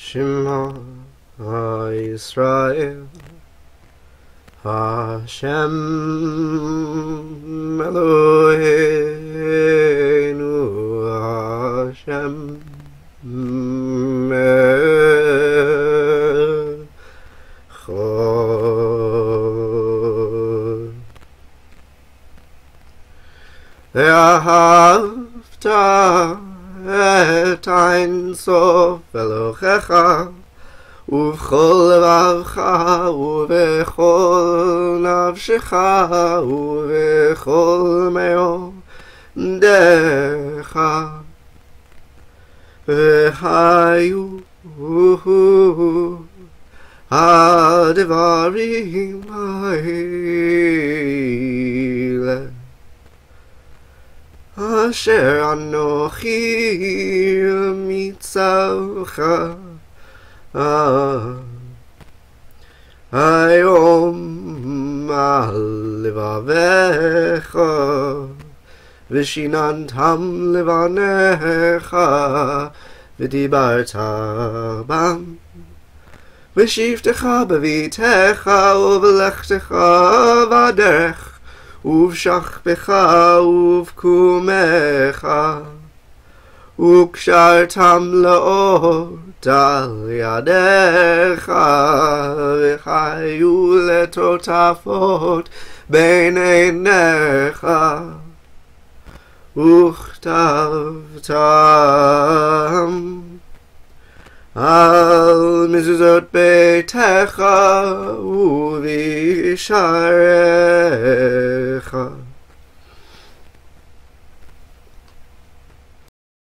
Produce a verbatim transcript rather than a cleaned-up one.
Shema Yisrael Hashem Eloheinu Hashem Echad Vahafta et ein sof Elohecha ובכל לבבך ובכל נפשך ובכל מאודך והיו הדברים האלה אשר אנוכי מצווך היום על לבביך ושיננתם לבניך ודיברת בם ושבתך בביתך ובלכתך בדרך ובשכבך ובקומך וקשרתם לאות על ידיך וחיו לטוטפות בין עיניך וכתבתם על מזוזות ביתך ובשעריך